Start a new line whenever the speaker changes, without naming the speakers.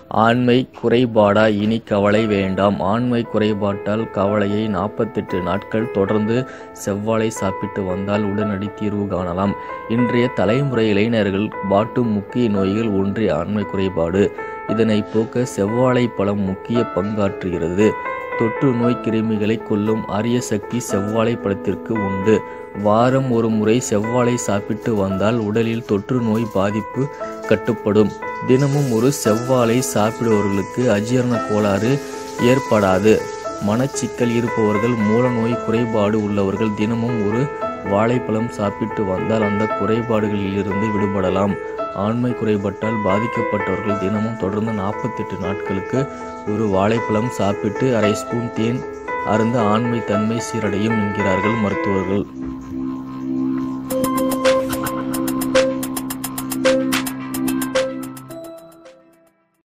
ஆண்மை குறைபாடா? இனி கவலை வேண்டாம். ஆண்மை குறைபாட்டால் கவலையை 48 நாட்கள் தொடர்ந்து செவ்வாழை சாப்பிட்டு வந்தால் உடனடி தீர்வு காணலாம். இன்றைய தலைமுறை இளைஞர்கள் வாட்டும் முக்கிய நோய்கள் ஒன்றே ஆண்மை குறைபாடு. இதனை போக்க செவ்வாழை பழம் முக்கிய பங்காற்றுகிறது. தொற்று நோய் கிருமிகளை கொல்லும் அரிய சக்தி செவ்வாழை பழத்திற்கு உண்டு. வாரம் ஒரு முறை செவ்வாழை சாப்பிட்டு வந்தால் உடலில் தொற்று நோய் பாதிப்பு கட்டுப்படும். தினமும் ஒரு செவ்வாழை சாப்பிடுபவர்களுக்கு அஜீரண கோளாறு ஏற்படாது. மனச்சிக்கல் இருப்பவர்கள், மூலநோய் குறைபாடு உள்ளவர்கள் தினமும் ஒரு வாழைப்பழம் சாப்பிட்டு வந்தால் அந்த குறைபாடுகளிலிருந்து விடுபடலாம். ஆண்மை குறைபாட்டால் பாதிக்கப்பட்டவர்கள் தினமும் தொடர்ந்து 48 நாட்களுக்கு ஒரு வாழைப்பழம் சாப்பிட்டு 1/2 ஸ்பூன் தேன் அருந்த ஆண்மை தன்மை சீரடையும் என்கிறார்கள் மருத்துவர்கள்.